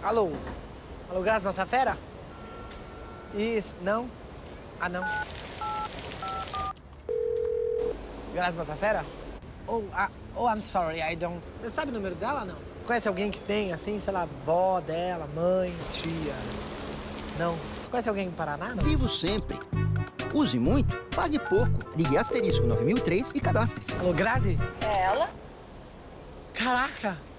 Alô? Alô, Grazi Massafera? Isso, não? Ah, não. Grazi Massafera? I'm sorry, I don't... Você sabe o número dela, não? Conhece alguém que tem, assim, sei lá, vó dela, mãe, tia? Não? Você conhece alguém em Paraná, não? Vivo sempre. Use muito, pague pouco. Ligue *9003 e cadastre-se. Alô, Grazi? É ela? Caraca!